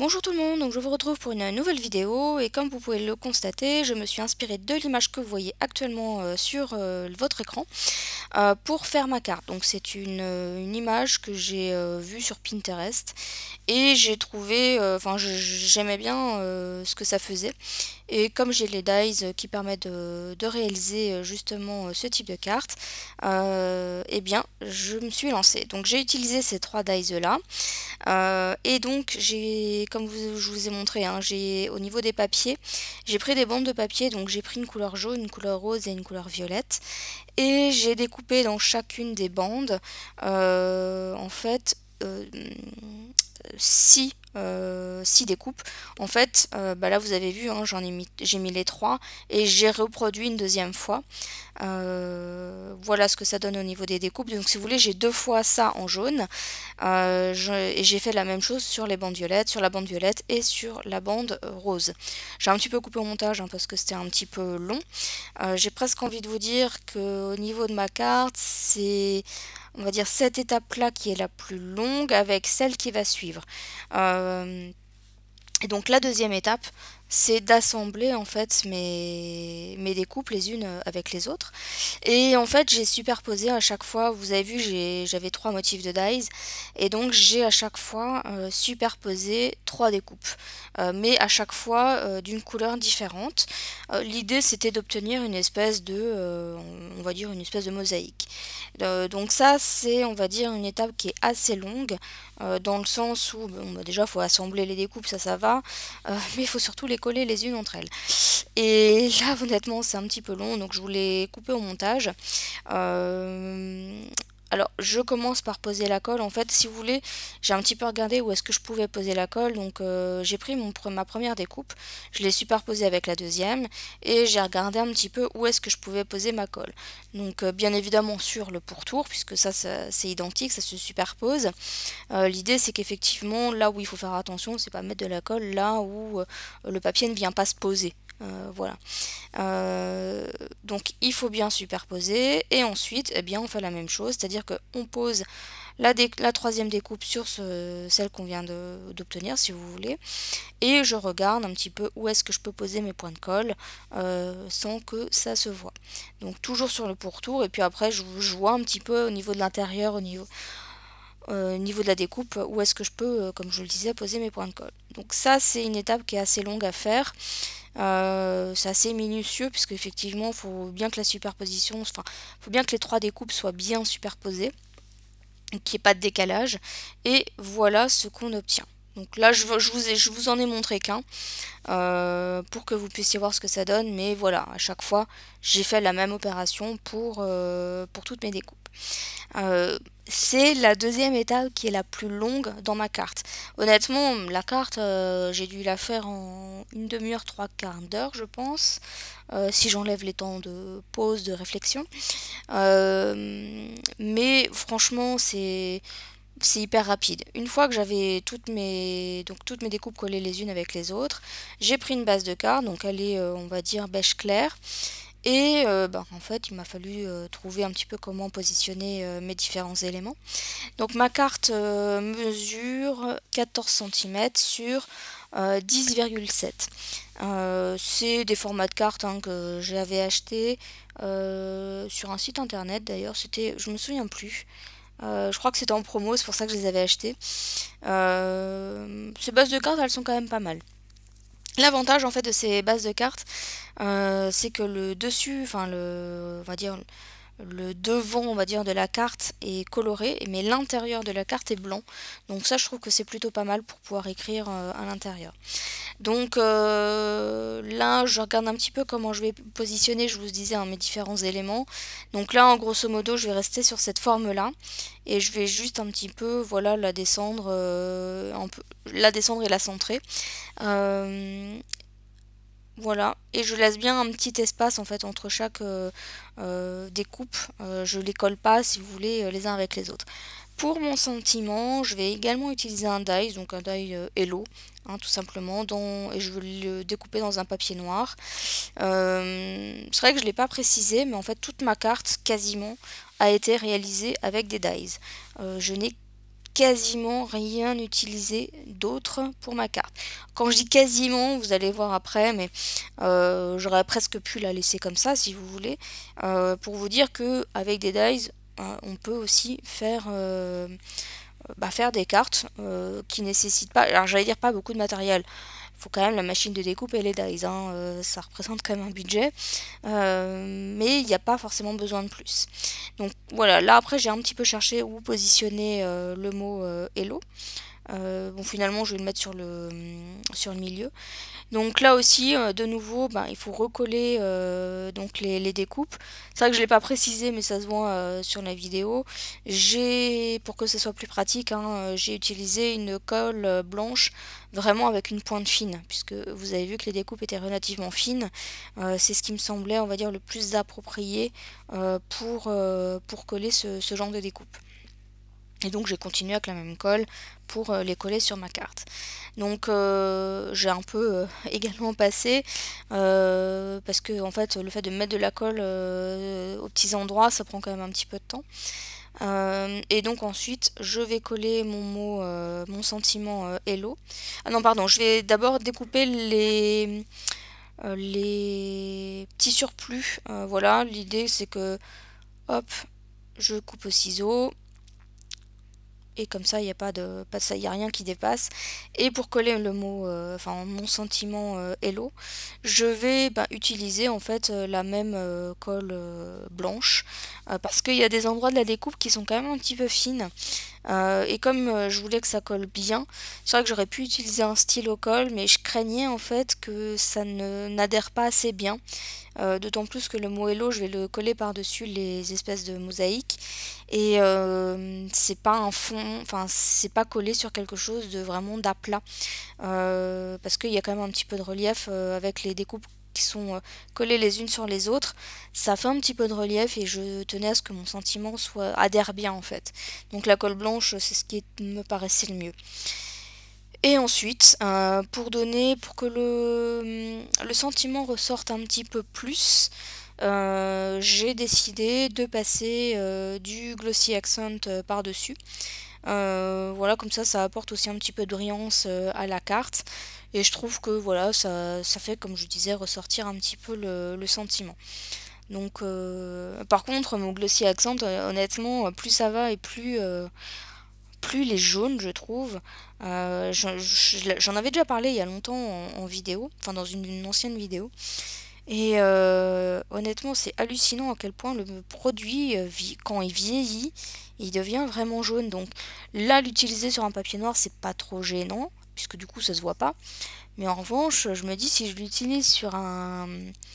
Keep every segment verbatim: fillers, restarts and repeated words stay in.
Bonjour tout le monde, donc je vous retrouve pour une nouvelle vidéo et comme vous pouvez le constater, je me suis inspirée de l'image que vous voyez actuellement euh, sur euh, votre écran euh, pour faire ma carte. Donc c'est une, euh, une image que j'ai euh, vue sur Pinterest et j'ai trouvé, euh, enfin je- j'aimais bien euh, ce que ça faisait. Et comme j'ai les dies qui permettent de, de réaliser euh, justement euh, ce type de carte, euh, eh bien je me suis lancée. Donc j'ai utilisé ces trois dies là. Euh, et donc j'ai, comme vous- je vous ai montré, hein, j'ai au niveau des papiers, j'ai pris des bandes de papier, donc j'ai pris une couleur jaune, une couleur rose et une couleur violette, et j'ai découpé dans chacune des bandes, euh, en fait, euh, six, euh, six découpes. En fait, euh, bah là vous avez vu, hein, j'en ai mis, j'ai mis les trois et j'ai reproduit une deuxième fois. Euh, voilà ce que ça donne au niveau des découpes. Donc si vous voulez, j'ai deux fois ça en jaune. Euh, je- et j'ai fait la même chose sur les bandes violettes, sur la bande violette et sur la bande euh, rose. J'ai un petit peu coupé au montage hein, parce que c'était un petit peu long. Euh, j'ai presque envie de vous dire que au niveau de ma carte, c'est on va dire cette étape-là qui est la plus longue avec celle qui va suivre. Euh, et donc la deuxième étape, c'est d'assembler en fait mes, mes découpes les unes avec les autres. Et en fait, j'ai superposé à chaque fois, vous avez vu, j'ai- j'avais trois motifs de dies, et donc j'ai à chaque fois euh, superposé trois découpes, Euh, mais à chaque fois euh, d'une couleur différente. Euh, L'idée, c'était d'obtenir une espèce de, euh, on va dire, une espèce de mosaïque. Euh, donc ça, c'est, on va dire, une étape qui est assez longue, euh, dans le sens où, bon, bah, déjà, il faut assembler les découpes, ça, ça va, euh, mais il faut surtout les coller les unes entre elles. Et là, honnêtement, c'est un petit peu long, donc je voulais couper au montage. Euh, alors, je commence par poser la colle. En fait, si vous voulez, j'ai un petit peu regardé où est-ce que je pouvais poser la colle. Donc, euh, j'ai pris mon, ma première découpe, je l'ai superposée avec la deuxième, et j'ai regardé un petit peu où est-ce que je pouvais poser ma colle. Donc, euh, bien évidemment sur le pourtour, puisque ça, ça c'est identique, ça se superpose. Euh, L'idée, c'est qu'effectivement, là où il faut faire attention, c'est pas mettre de la colle là où euh, le papier ne vient pas se poser. Euh, voilà. Euh, donc il faut bien superposer et ensuite eh bien, on fait la même chose, c'est-à-dire qu'on pose la, la troisième découpe sur ce, celle qu'on vient d'obtenir si vous voulez et je regarde un petit peu où est-ce que je peux poser mes points de colle euh, sans que ça se voit. Donc toujours sur le pourtour et puis après je, je vois un petit peu au niveau de l'intérieur, au niveau, euh, niveau de la découpe, où est-ce que je peux, euh, comme je le disais, poser mes points de colle. Donc ça c'est une étape qui est assez longue à faire. Euh, c'est assez minutieux puisque effectivement il faut bien que la superposition, enfin faut bien que les trois découpes soient bien superposées, qu'il n'y ait pas de décalage et voilà ce qu'on obtient. Donc là je, je, vous, ai, je vous en ai montré qu'un euh, pour que vous puissiez voir ce que ça donne, mais voilà, à chaque fois j'ai fait la même opération pour, euh, pour toutes mes découpes. Euh, c'est la deuxième étape qui est la plus longue dans ma carte. Honnêtement, la carte, euh, j'ai dû la faire en une demi-heure, trois quarts d'heure, je pense, euh, si j'enlève les temps de pause, de réflexion. Euh, mais franchement, c'est c'est hyper rapide. Une fois que j'avais toutes mes donc toutes mes découpes collées les unes avec les autres, j'ai pris une base de carte, donc elle est, euh, on va dire, beige clair. Et euh, bah, en fait, il m'a fallu euh, trouver un petit peu comment positionner euh, mes différents éléments. Donc ma carte euh, mesure quatorze centimètres sur euh, dix virgule sept. Euh, c'est des formats de cartes hein, que j'avais acheté euh, sur un site internet d'ailleurs. C'était, je me souviens plus. Euh, je crois que c'était en promo, c'est pour ça que je les avais achetés. Euh, ces bases de cartes, elles sont quand même pas mal. L'avantage en fait de ces bases de cartes, euh, c'est que le dessus, enfin le, on va dire le devant, on va dire, de la carte est coloré, mais l'intérieur de la carte est blanc. Donc ça, je trouve que c'est plutôt pas mal pour pouvoir écrire euh, à l'intérieur. Donc euh, là, je regarde un petit peu comment je vais positionner, je vous disais, hein, mes différents éléments. Donc là, en grosso modo, je vais rester sur cette forme-là. Et je vais juste un petit peu, voilà, la descendre, euh, un peu, la descendre et la centrer. Euh, voilà, et je laisse bien un petit espace en fait entre chaque euh, euh, découpe. Euh, je les colle pas si vous voulez euh, les uns avec les autres. Pour mon sentiment, je vais également utiliser un die, donc un die euh, Hello, hein, tout simplement, dont, et je vais le découper dans un papier noir. Euh, c'est vrai que je ne l'ai pas précisé, mais en fait toute ma carte quasiment a été réalisée avec des dies. Euh, je n'ai quasiment rien utilisé d'autre pour ma carte. Quand je dis quasiment, vous allez voir après, mais euh, j'aurais presque pu la laisser comme ça si vous voulez, euh, pour vous dire que avec des dies, euh, on peut aussi faire, euh, bah, faire des cartes euh, qui nécessitent pas, alors j'allais dire pas beaucoup de matériel. Il faut quand même la machine de découpe et les dies, hein, euh, ça représente quand même un budget, euh, mais il n'y a pas forcément besoin de plus. Donc voilà, là après j'ai un petit peu cherché où positionner euh, le mot euh, Hello. Euh, bon, finalement je vais le mettre sur le, sur le milieu. Donc là aussi, euh, de nouveau, ben, il faut recoller euh, donc les, les découpes. C'est vrai que je ne l'ai pas précisé, mais ça se voit euh, sur la vidéo. J'ai, pour que ce soit plus pratique, hein, euh, j'ai utilisé une colle euh, blanche, vraiment avec une pointe fine, puisque vous avez vu que les découpes étaient relativement fines. Euh, c'est ce qui me semblait, on va dire, le plus approprié euh, pour, euh, pour coller ce, ce genre de découpe. Et donc j'ai continué avec la même colle pour euh, les coller sur ma carte. Donc euh, j'ai un peu euh, également passé euh, parce que en fait le fait de mettre de la colle euh, aux petits endroits, ça prend quand même un petit peu de temps. Euh, et donc ensuite je vais coller mon mot, euh, mon sentiment euh, hello. Ah non pardon, je vais d'abord découper les, euh, les petits surplus. Euh, voilà, l'idée c'est que hop, je coupe au ciseau. Et comme ça il n'y a pas de pas ça, il y a rien qui dépasse. Et pour coller le mot euh, enfin mon sentiment euh, hello, je vais bah, utiliser en fait euh, la même euh, colle euh, blanche euh, parce qu'il y a des endroits de la découpe qui sont quand même un petit peu fines. Euh, et comme euh, je voulais que ça colle bien, c'est vrai que j'aurais pu utiliser un stylo colle, mais je craignais en fait que ça ne n'adhère pas assez bien. Euh, d'autant plus que le mot hello, je vais le coller par-dessus les espèces de mosaïques. Et euh, c'est pas un fond, enfin c'est pas collé sur quelque chose de vraiment d'aplat. Euh, parce qu'il y a quand même un petit peu de relief euh, avec les découpes qui sont euh, collées les unes sur les autres. Ça fait un petit peu de relief et je tenais à ce que mon sentiment soit adhère bien en fait. Donc la colle blanche, c'est ce qui me paraissait le mieux. Et ensuite, euh, pour donner, pour que le, le sentiment ressorte un petit peu plus, euh, j'ai décidé de passer euh, du glossy accent euh, par-dessus. Euh, voilà, comme ça, ça apporte aussi un petit peu de brillance euh, à la carte. Et je trouve que voilà, ça, ça fait, comme je disais, ressortir un petit peu le, le sentiment. Donc, euh, par contre, mon glossy accent, euh, honnêtement, plus ça va et plus... Euh, plus il est jaune, je trouve. Euh, J'en avais déjà parlé il y a longtemps en, en vidéo, enfin dans une, une ancienne vidéo. Et euh, honnêtement, c'est hallucinant à quel point le produit, euh, quand il vieillit, il devient vraiment jaune. Donc là, l'utiliser sur un papier noir, c'est pas trop gênant, puisque du coup, ça se voit pas. Mais en revanche, je me dis, si je l'utilise sur un,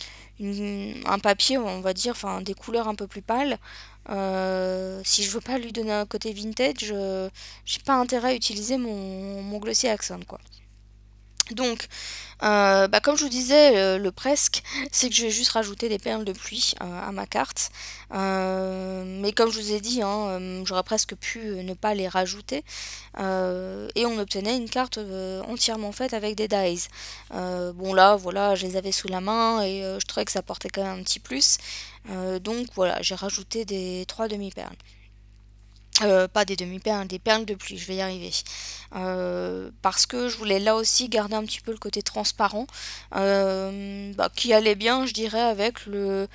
une- un papier, on va dire, enfin des couleurs un peu plus pâles, euh, si je veux pas lui donner un côté vintage, euh, j'ai pas intérêt à utiliser mon, mon glossy accent, quoi. Donc, euh, bah, comme je vous disais, le, le presque, c'est que je vais juste rajouter des perles de pluie euh, à ma carte. Euh, mais comme je vous ai dit, hein, euh, j'aurais presque pu ne pas les rajouter. Euh, et on obtenait une carte euh, entièrement faite avec des dies. Euh, bon là, voilà, je les avais sous la main et euh, je trouvais que ça portait quand même un petit plus. Euh, donc voilà, j'ai rajouté des trois demi-perles. Euh, pas des demi-perles, des perles de pluie, je vais y arriver. Euh, parce que je voulais là aussi garder un petit peu le côté transparent, euh, bah, qui allait bien, je dirais, avec le,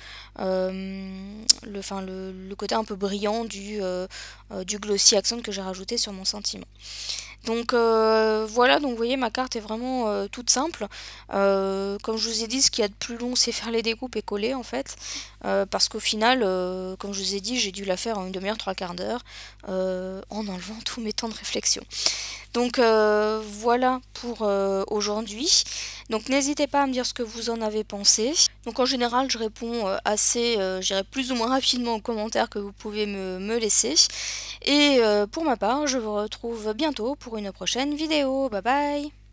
euh, le, enfin, le, le côté un peu brillant du, euh, euh, du glossy accent que j'ai rajouté sur mon sentiment. Donc euh, voilà, donc vous voyez, ma carte est vraiment euh, toute simple. Euh, comme je vous ai dit, ce qu'il y a de plus long, c'est faire les découpes et coller en fait. Euh, parce qu'au final, euh, comme je vous ai dit, j'ai dû la faire en une demi-heure, trois quarts d'heure, euh, en enlevant tous mes temps de réflexion. Donc euh, voilà pour euh, aujourd'hui. Donc n'hésitez pas à me dire ce que vous en avez pensé. Donc en général je réponds euh, assez, euh, je dirais plus ou moins rapidement aux commentaires que vous pouvez me, me laisser. Et euh, pour ma part, je vous retrouve bientôt pour une prochaine vidéo. Bye bye!